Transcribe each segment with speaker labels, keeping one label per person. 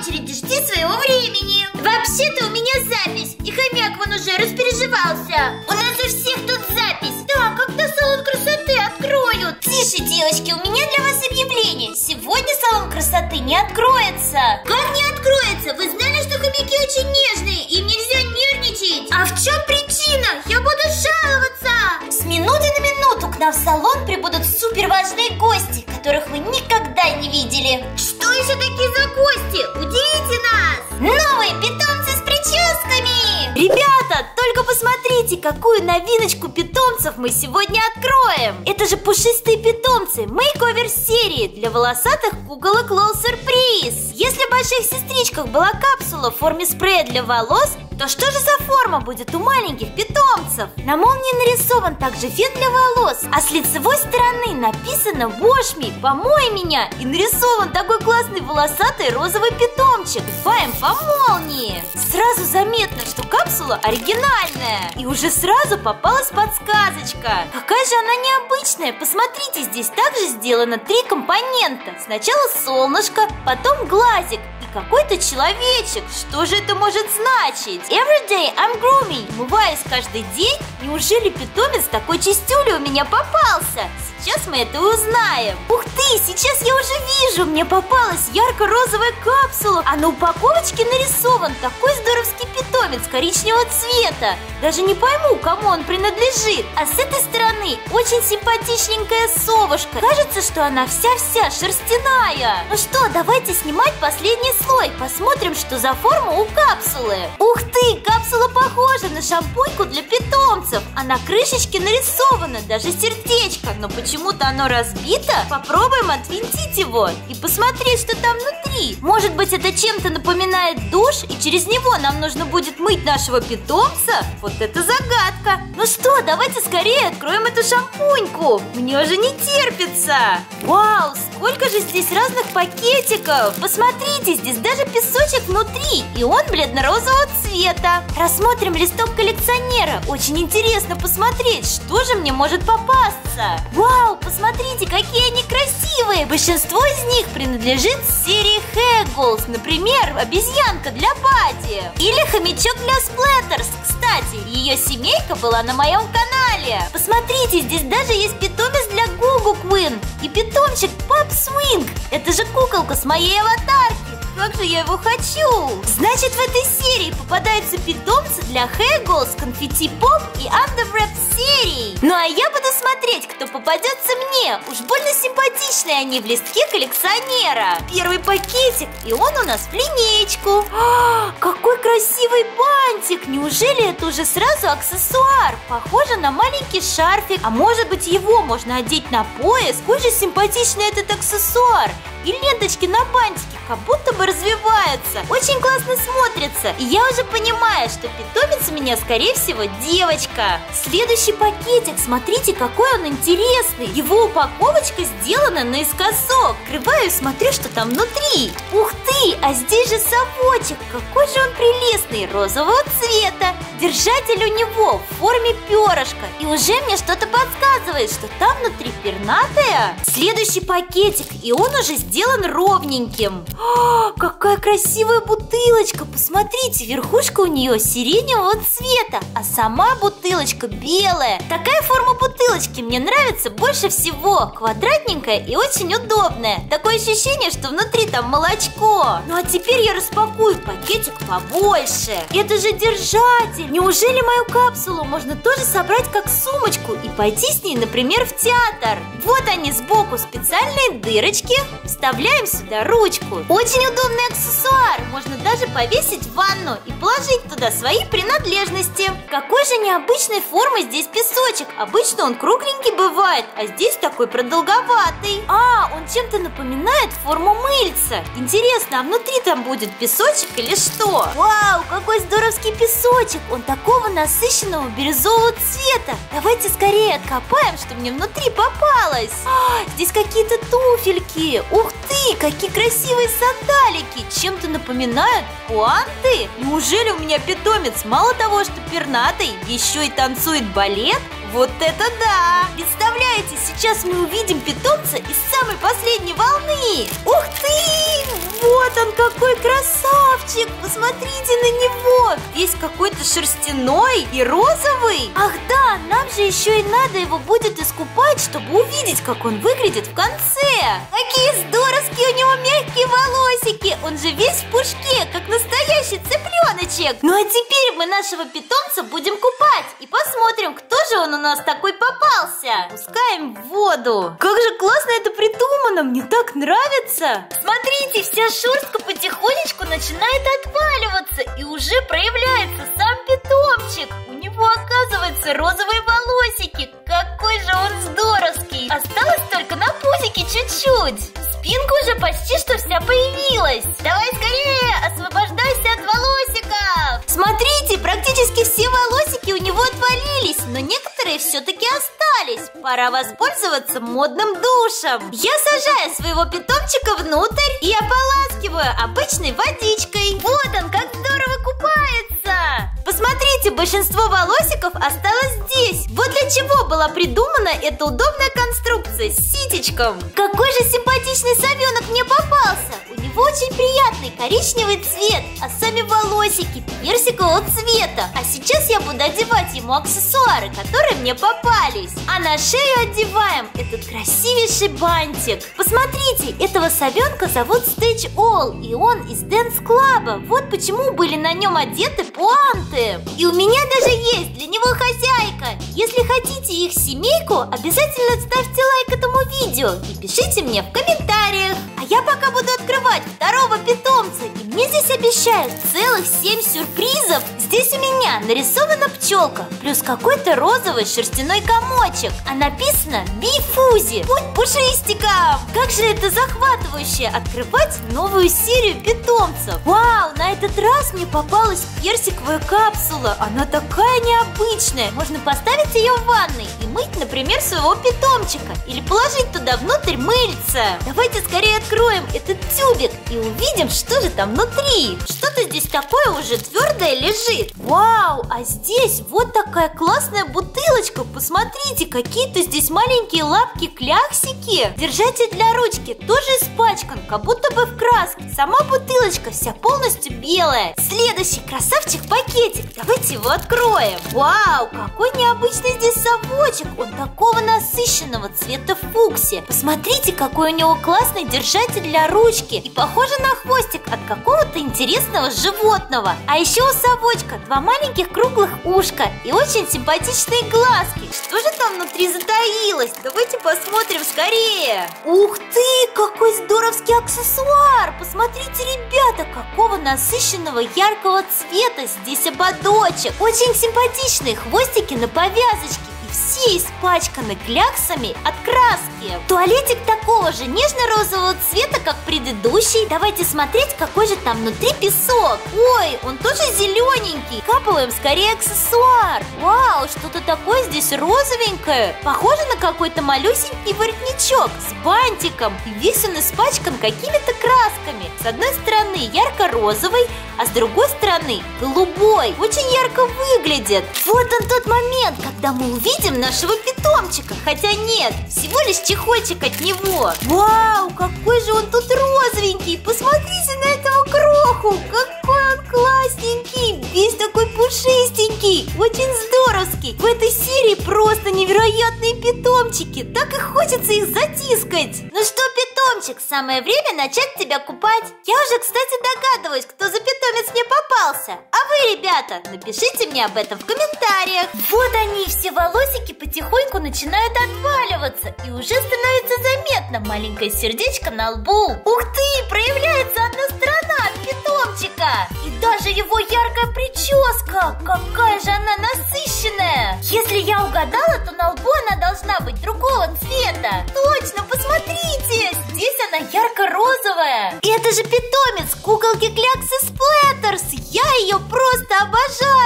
Speaker 1: очереди, жди своего времени. Вообще-то у меня запись, и хомяк вон уже распереживался. У нас у всех тут запись. Да, когда салон красоты откроют? Тише, девочки, у меня для вас объявление. Сегодня салон красоты не откроется. Как не откроется? Вы знали, что хомяки очень нежные, им нельзя нервничать. А в чем причина? Я буду жаловаться. С минуты на минуту к нам в салон прибудут супер важные гости, которых вы никогда не видели. Что еще такие за гости? Удивите нас! Новые питомцы с прическами!
Speaker 2: Ребята, только посмотрите, какую новиночку питомцев мы сегодня откроем. Это же пушистые питомцы мейковер серии для волосатых куколок Лол Сюрприз. Если в больших сестричках была капсула в форме спрея для волос, то что же за форма будет у маленьких питомцев? На молнии нарисован также фен для волос, а с лицевой стороны написано «Wash me», «Помой меня», и нарисован такой классный волосатый розовый питомчик. Фаем по молнии. Сразу заметно, что капсула оригинальная. И уже сразу попалась подсказочка. Какая же она необычная. Посмотрите, здесь также сделано 3 компонента. Сначала солнышко, потом глазик и какой-то человечек. Что же это может значить? Every day I'm grooming. Умываюсь каждый день. Неужели питомец такой чистюли у меня попался? Сейчас мы это узнаем. Ух ты, сейчас я уже вижу. Мне попалась ярко-розовая капсула. А на упаковочке нарисован такой здоровский питомец коричневого цвета. Даже не пойму, кому он принадлежит. А с этой стороны очень симпатичненькая совушка. Кажется, что она вся-вся шерстяная. Ну что, давайте снимать последний слой. Посмотрим, что за форма у капсулы. Ух ты, капсула похожа на шампуньку для питомцев. А на крышечке нарисовано даже сердечко. Но почему-то оно разбито. Попробуем отвинтить его и посмотреть, что там внутри. Может быть, это чем-то напоминает душ, и через него нам нужно будет мыть нашего питомца? Вот это загадка. Ну что, давайте скорее откроем эту шампуньку. Мне уже не терпится. Вау, сколько же здесь разных пакетиков. Посмотрите, здесь даже песочек внутри, и он бледно-розового цвета. Рассмотрим листок коллекционера. Очень интересно посмотреть, что же мне может попасться. Вау, посмотрите, какие они красивые. Большинство из них принадлежит серии Хэгглс. Например, обезьянка для Бадди. Или хомячок для Сплеттерс. Кстати, ее семейка была на моем канале. Посмотрите, здесь даже есть питомец для Гугу Квин и питомчик Pop Swing. Это же куколка с моей аватарки. Как же я его хочу! Значит, в этой серии попадаются питомцы для Хэгглс, Конфетти Поп и Underwrap серии. Ну а я буду смотреть, кто попадется мне. Уж больно симпатичные они в листке коллекционера. Первый пакетик, и он у нас в линеечку. Какой красивый бантик! Неужели это уже сразу аксессуар? Похоже на маленький шарфик. А может быть, его можно одеть на пояс? Какой же симпатичный этот аксессуар! И ленточки на бантике как будто бы развиваются. Очень классно смотрится. И я уже понимаю, что питомец у меня, скорее всего, девочка. Следующий пакетик. Смотрите, какой он интересный. Его упаковочка сделана наискосок. Открываю и смотрю, что там внутри. Ух ты, а здесь же совочек. Какой же он прелестный, розового цвета. Держатель у него в форме перышка. И уже мне что-то подсказывает, что там внутри пернатая. Следующий пакетик. И он уже сделан ровненьким. Какая красивая бутылочка. Посмотрите, верхушка у нее сиреневого цвета, а сама бутылочка белая. Такая форма бутылочки мне нравится больше всего. Квадратненькая и очень удобная. Такое ощущение, что внутри там молочко. Ну а теперь я распакую пакетик побольше. Это же держатель. Неужели мою капсулу можно тоже собрать как сумочку и пойти с ней, например, в театр? Вот они сбоку, специальные дырочки. Вставляем сюда ручку. Очень удобный аксессуар. Можно даже повесить в ванну и положить туда свои принадлежности. Какой же необычной формы здесь песочек. Обычно он кругленький бывает, а здесь такой продолговатый. Он чем-то напоминает форму мыльца. Интересно, а внутри там будет песочек или что? Вау, какой здоровский песочек. Он такого насыщенного бирюзового цвета. Давайте скорее откопаем, что мне внутри попалось. Здесь какие-то туфельки. Ух ты, какие красивые сандалики. Чем-то напоминают пуанты. Неужели у меня питомец мало того, что пернатый, еще и танцует балет? Вот это да! Представляете, сейчас мы увидим питомца из самой последней волны! Ух ты! Вот он какой красавчик! Посмотрите на него! Весь какой-то шерстяной и розовый! Ах да, нам же еще и надо его будет искупать, чтобы увидеть, как он выглядит в конце! Какие здоровские у него мягкие волосики! Он же весь в пушке, как настоящий цыпленочек! Ну а теперь мы нашего питомца будем купать и посмотрим, кто же он у нас такой попался. Пускаем в воду. Как же классно это придумано, мне так нравится. Смотрите, вся шерстка потихонечку начинает отваливаться, и уже проявляется сам питомчик. У него, оказывается, розовые волосики. Какой же он здоровский. Осталось только на пузике чуть-чуть. Спинка уже почти что вся появилась. Давай скорее, освобождайся от волосиков. Смотрите, практически все волосики у него отвалились, но некоторые все-таки остались. Пора воспользоваться модным душем. Я сажаю своего питомчика внутрь и ополаскиваю обычной водичкой. Вот он, как здорово купается. Посмотрите, большинство волосиков осталось здесь. Вот для чего была придумана эта удобная конструкция с ситечком. Какой же симпатичный совенок мне попался. У него очень приятный коричневый цвет, а сами волосики персикового цвета. А сейчас я буду одевать ему аксессуары, которые мне попались. А на шею одеваем этот красивейший бантик. Посмотрите, этого совенка зовут Stage All, и он из Dance Club. Вот почему были на нем одеты пуанты. И у меня даже есть для него хозяйка. Если хотите их семейку, обязательно ставьте лайк этому видео и пишите мне в комментариях. А я пока буду открывать второго питомца, и мне здесь обещают целых 7 сюрпризов. Здесь у меня нарисована пчелка, плюс какой-то розовый шерстяной комочек, а написано «Бифузи», путь пушистикам. Как же это захватывающе открывать новую серию питомцев. Вау, на этот раз мне попалась персиковая капсула. Она такая необычная. Можно поставить ее в ванной и мыть, например, своего питомчика, или положить туда внутрь мыльца. Давайте скорее откроем этот тюбик и увидим, что же там внутри. Что-то здесь такое уже твердое лежит. Вау, а здесь вот такая классная бутылочка. Посмотрите, какие-то здесь маленькие лапки-кляксики. Держатель для ручки тоже испачкан, как будто бы в краске. Сама бутылочка вся полностью белая. Следующий красавчик-пакетик. Давайте его откроем. Вау, какой необычный здесь совочек. Он такого насыщенного цвета фуксия. Посмотрите, какой у него классный держатель для ручки. И похоже на хвостик от какого-то интересного животного. А еще у совочка 2 маленьких круглых ушка и очень симпатичные глазки. Что же там внутри затаилось? Давайте посмотрим скорее. Ух ты, какой здоровский аксессуар. Посмотрите, ребята, какого насыщенного яркого цвета здесь ободочек. Очень симпатичные хвостики на повязочке. Все испачканы кляксами от краски. Туалетик такого же нежно-розового цвета, как предыдущий. Давайте смотреть, какой же там внутри песок. Ой, он тоже зелененький. Капаем скорее аксессуар. Вау, что-то такое здесь розовенькое. Похоже на какой-то малюсенький воротничок с бантиком. И весь он испачкан какими-то красками. С одной стороны ярко-розовый, а с другой стороны голубой. Очень ярко выглядит. Вот он тот момент, когда мы увидим нашего питомчика. Хотя нет, всего лишь чехольчик от него. Вау, какой же он тут розовенький. Посмотрите на этого кроху. Какой он классненький. Весь такой пушистенький. Очень здоровский. В этой серии просто невероятные питомчики. Так и хочется их затискать. Ну что, питомчик, самое время начать тебя купать. Я уже, кстати, догадываюсь, кто за питомец мне попался. А вы, ребята, напишите мне об этом в комментариях. Вот они, все волосики потихоньку начинают отваливаться. И уже становится заметно маленькое сердечко на лбу. Ух ты, проявляется одна сторона от питомчика. И даже его яркая прическа. Какая же она насыщенная. Если я угадала, то на лбу она должна быть другого цвета. Точно, посмотрите. Здесь она ярко-розовая. Это же питомец куколки Кляксы Сплеттерс. Я ее просто обожаю. Посмотрите.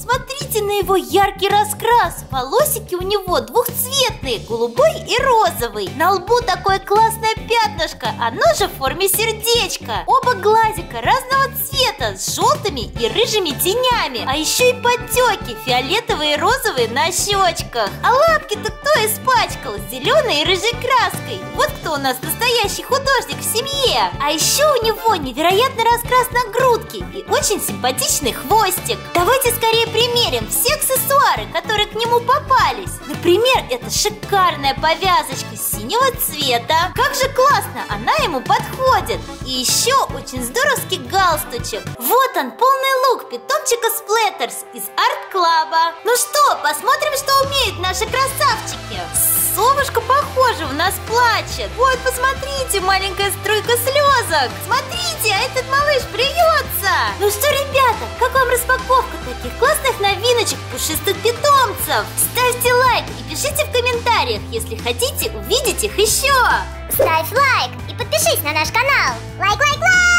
Speaker 2: посмотрите на его яркий раскрас. Волосики у него двухцветные, голубой и розовый. На лбу такое классное пятнышко, оно же в форме сердечка. Оба глазика разного цвета, с желтыми и рыжими тенями. А еще и подтеки, фиолетовые и розовые на щечках. А лапки-то кто испачкал? Зеленой и рыжей краской. Вот кто у нас настоящий художник в семье. А еще у него невероятный раскрас на грудке и очень симпатичный хвостик. Давайте скорее примерим все аксессуары, которые к нему попались. Например, это шикарная повязочка синего цвета. Как же классно, она ему подходит. И еще очень здоровский галстучек. Вот он, полный лук питомчика Splatters из арт-клаба. Ну что, посмотрим, что умеют наши красавчики. Совушка, похоже, у нас плачет. Вот, посмотрите, маленькая струйка слезок. Смотрите, а этот малыш плюется. Ну что, ребята, как вам распаковка таких классных новиночек пушистых питомцев? Ставьте лайк и пишите в комментариях, если хотите увидеть их еще.
Speaker 1: Ставь лайк и подпишись на наш канал. Лайк, лайк, лайк!